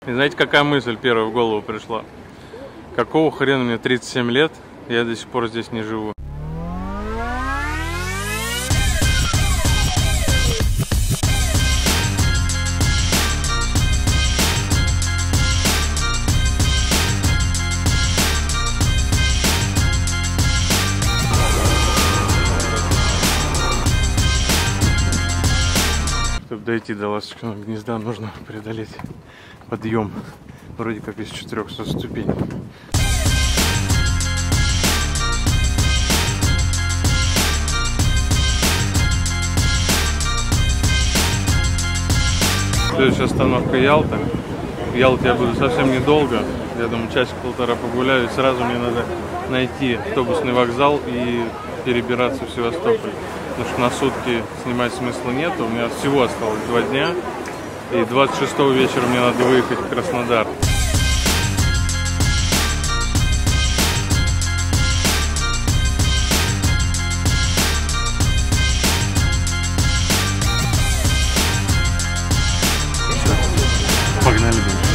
И знаете, какая мысль первая в голову пришла? Какого хрена мне 37 лет, я до сих пор здесь не живу? Чтобы дойти до Ласточкиного гнезда, нужно преодолеть подъем, вроде как из 400 ступеней. Следующая остановка Ялта. В Ялте я буду совсем недолго, я думаю, часик-полтора погуляю, и сразу мне надо найти автобусный вокзал и перебираться в Севастополь. Потому что на сутки снимать смысла нет, у меня всего осталось 2 дня, и 26-го вечера мне надо выехать в Краснодар. Погнали дальше.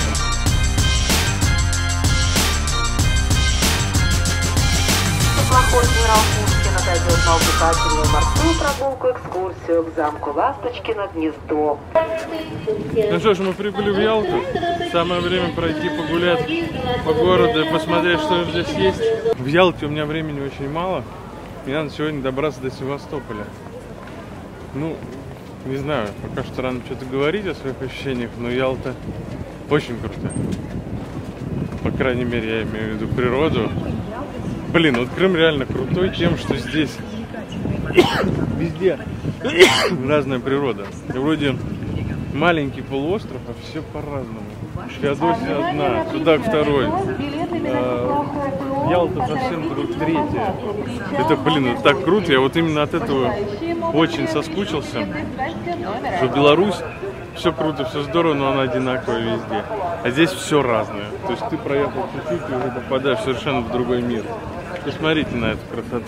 Отойдет на увлекательную морскую прогулку, экскурсию к замку Ласточкино гнездо. Ну что ж, мы прибыли в Ялту. Самое время пройти погулять по городу и посмотреть, что здесь есть. В Ялте у меня времени очень мало. Мне надо сегодня добраться до Севастополя. Ну, не знаю, пока что рано что-то говорить о своих ощущениях, но Ялта очень крутая. По крайней мере, я имею в виду природу. Блин, вот Крым реально крутой тем, что здесь везде разная природа. И вроде маленький полуостров, а все по-разному. Феодосия одна, Судак второй, Ялта совсем третья. Это, блин, это так круто. Я вот именно от этого очень соскучился. Что Беларусь, все круто, все здорово, но она одинаковая везде. А здесь все разное. То есть ты проехал чуть-чуть и уже попадаешь совершенно в другой мир. Посмотрите на эту красоту.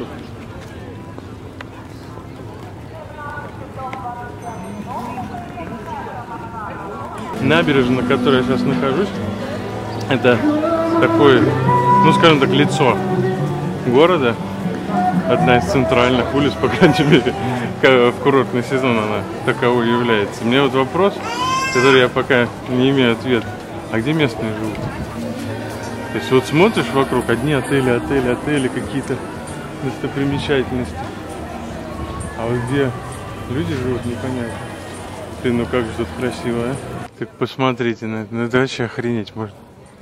Набережная, на которой я сейчас нахожусь, это такое, ну скажем так, лицо города. Одна из центральных улиц, по крайней мере, в курортный сезон она таковой является. У меня вот вопрос, который я пока не имею ответа. А где местные живут? То есть вот смотришь вокруг, одни отели, какие-то достопримечательности. А вот где люди живут, непонятно. Ты, ну как же тут красиво, а? Так посмотрите на это, ну это вообще охренеть можно.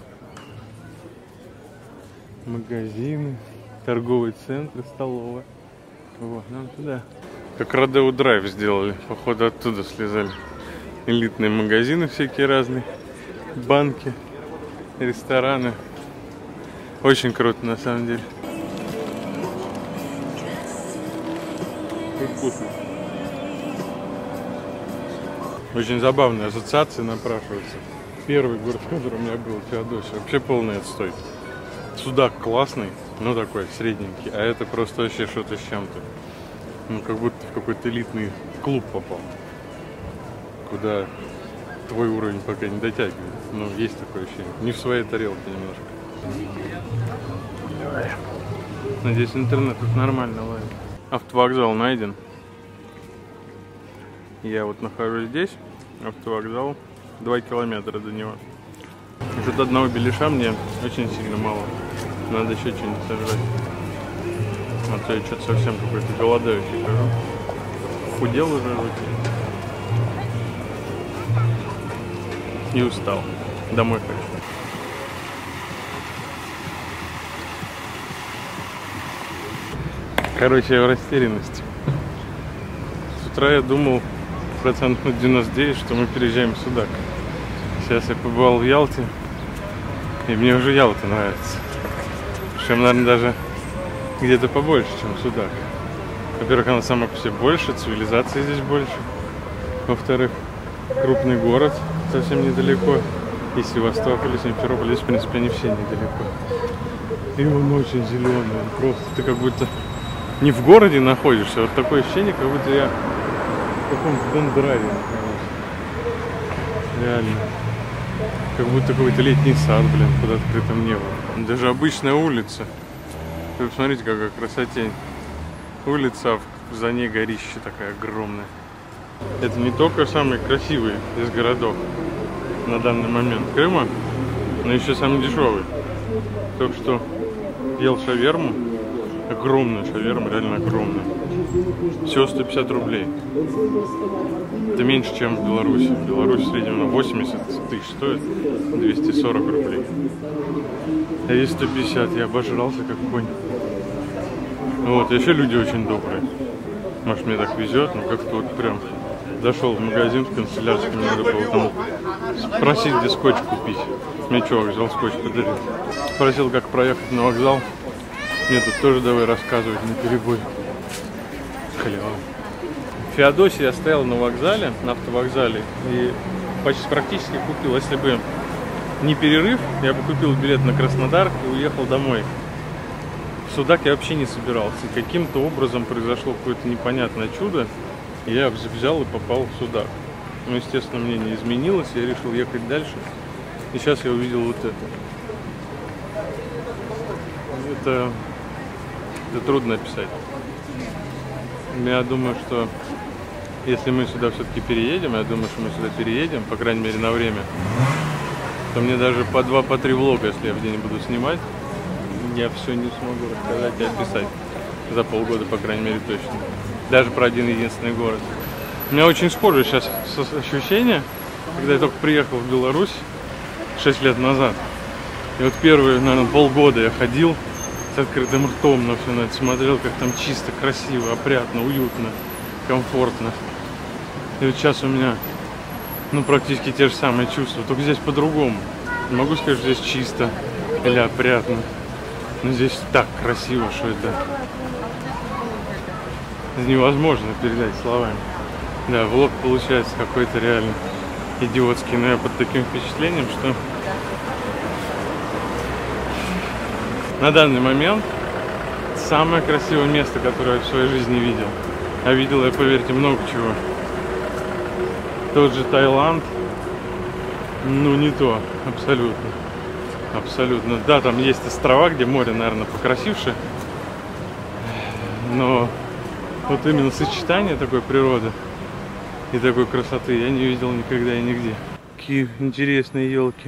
Магазины, торговый центр, столовая. Вот, нам туда. Как Родео Драйв сделали, походу оттуда слезали. Элитные магазины всякие разные, банки, рестораны. Очень круто, на самом деле. И вкусно. Очень забавные ассоциации напрашиваются. Первый город, в котором у меня был, Феодосия. Вообще полный отстой. Судак классный, но такой средненький. А это просто вообще что-то с чем-то. Ну, как будто в какой-то элитный клуб попал. Куда твой уровень пока не дотягивает. Ну, есть такое ощущение. Не в своей тарелке немножко. Надеюсь, интернет тут нормально ловит. Автовокзал найден. Я вот нахожусь здесь. Автовокзал. 2 километра до него. Что-то одного беляша мне очень сильно мало. Надо еще что-нибудь сожрать. А то я что-то совсем какой-то голодающий хожу. Худел уже очень. И устал. Домой хочу. Короче, я в растерянности. С утра я думал 99%, что мы переезжаем в Судак. Сейчас я побывал в Ялте, и мне уже Ялта нравится. Причем, наверное, даже где-то побольше, чем Судак. Во-первых, она сама по себе больше, цивилизации здесь больше. Во-вторых, крупный город совсем недалеко. И Севастополь, и Симферополь, здесь, в принципе, они все недалеко. И он очень зеленый, просто ты как будто не в городе находишься, вот такое ощущение, как будто я в каком-то Дондраве нахожусь. Реально. Как будто какой-то летний сад, блин, под открытым небом. Даже обычная улица. Вы посмотрите, какая красотень. Улица, а за ней горище такая огромная. Это не только самый красивый из городов на данный момент Крыма, но еще самый дешевый. Только что ел шаверму. Огромная шаверма, реально огромная. Всего 150 рублей. Это меньше, чем в Беларуси. В Беларуси в среднем 80 тысяч стоит, 240 рублей. А здесь 150, я обожрался как конь. Вот, еще люди очень добрые. Может, мне так везет, но как-то вот прям зашел в магазин в канцелярский, мне надо было там спросить, где скотч купить. Мне чувак взял скотч, подарил. Спросил, как проехать на вокзал. Мне тут тоже давай рассказывать на перебой. Халява. В Феодосии я стоял на вокзале, на автовокзале, и почти практически купил. Если бы не перерыв, я бы купил билет на Краснодар и уехал домой. В Судак я вообще не собирался. И каким-то образом произошло какое-то непонятное чудо, и я взял и попал в Судак. Но, естественно, мне не изменилось, я решил ехать дальше. И сейчас я увидел вот это. Это трудно описать. Я думаю, что если мы сюда все-таки переедем, я думаю, что мы сюда переедем, по крайней мере, на время, то мне даже по 2-3 влога, если я в день буду снимать, я все не смогу рассказать и описать. За полгода, по крайней мере, точно. Даже про один единственный город. У меня очень схожие сейчас ощущения, когда я только приехал в Беларусь 6 лет назад. И вот первые, наверное, полгода я ходил с открытым ртом на все на это смотрел, как там чисто, красиво, опрятно, уютно, комфортно. И вот сейчас у меня, ну, практически те же самые чувства, только здесь по-другому. Не могу сказать, что здесь чисто или опрятно, но здесь так красиво, что это невозможно передать словами. Да, влог получается какой-то реально идиотский, но я под таким впечатлением, что на данный момент самое красивое место, которое я в своей жизни видел. А видел я, поверьте, много чего. Тот же Таиланд, ну не то, абсолютно. Абсолютно. Да, там есть острова, где море, наверное, покрасивше. Но вот именно сочетание такой природы и такой красоты я не видел никогда и нигде. Какие интересные елки.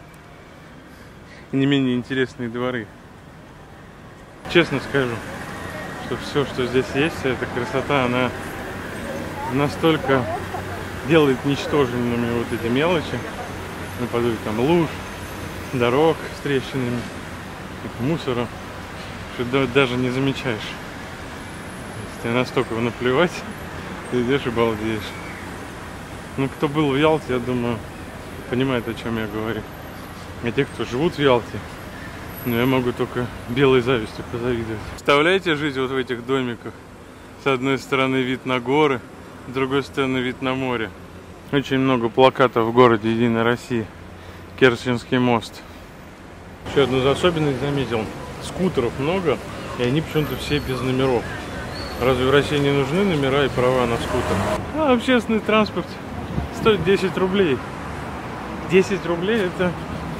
И не менее интересные дворы. Честно скажу, что все, что здесь есть, вся эта красота, она настолько делает ничтожными вот эти мелочи, наподобие там луж, дорог с трещинами, мусора, что даже не замечаешь. Тебе настолько наплевать, ты идешь и балдеешь. Ну, кто был в Ялте, я думаю, понимает, о чем я говорю. А те, кто живут в Ялте, ну, я могу только белой завистью позавидовать. Представляете жить вот в этих домиках? С одной стороны вид на горы, с другой стороны вид на море. Очень много плакатов в городе Единой России. Керченский мост. Еще одну особенность заметил. Скутеров много, и они почему-то все без номеров. Разве в России не нужны номера и права на скутер? А общественный транспорт стоит 10 рублей. 10 рублей это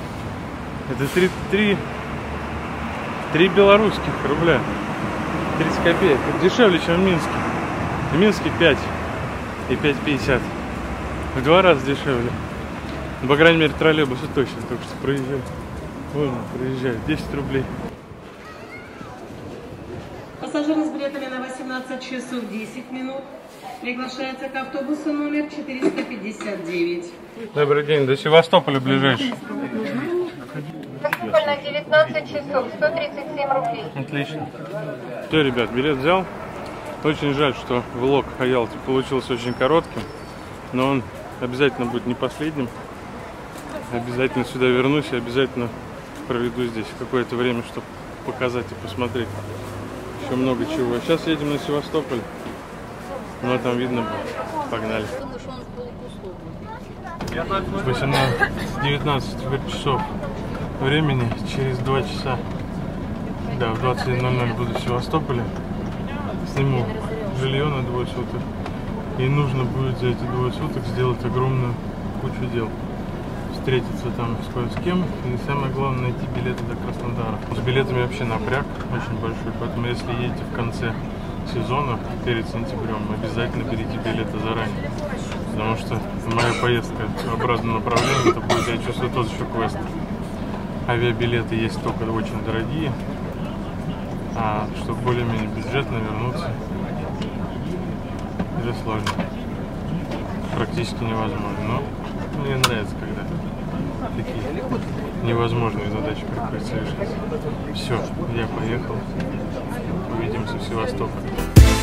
3 белорусских рубля. 30 копеек. Это дешевле, чем в Минске. В Минске 5 и 5,50. В 2 раза дешевле. Ну, по крайней мере, троллейбусы точно только что проезжают. Вон, проезжают. 10 рублей. Пассажиры с билетами на 18 часов 10 минут приглашается к автобусу номер 459. Добрый день. До Севастополя ближайший. На 19 часов 137 рублей. Отлично. Все, ребят, билет взял. Очень жаль, что влог о Ялте получился очень коротким, но он обязательно будет не последним. Обязательно сюда вернусь и обязательно проведу здесь какое-то время, чтобы показать и посмотреть еще много чего. Сейчас едем на Севастополь, ну а там видно будет. Погнали. 19 часов времени, через 2 часа, да, в 21:00 буду в Севастополе, сниму жилье на 2 суток, и нужно будет за эти 2 суток сделать огромную кучу дел. встретиться там с кое с кем. И самое главное, найти билеты до Краснодара. С билетами вообще напряг очень большой, поэтому если едете в конце сезона, перед сентябрем, обязательно берите билеты заранее. Потому что моя поездка в обратном направлении, это будет, я чувствую, тот еще квест. Авиабилеты есть только очень дорогие, а чтобы более-менее бюджетно вернуться, это сложно. Практически невозможно. Но мне нравится, когда такие невозможные задачи приходится решать. Все, я поехал. Увидимся в Севастополе.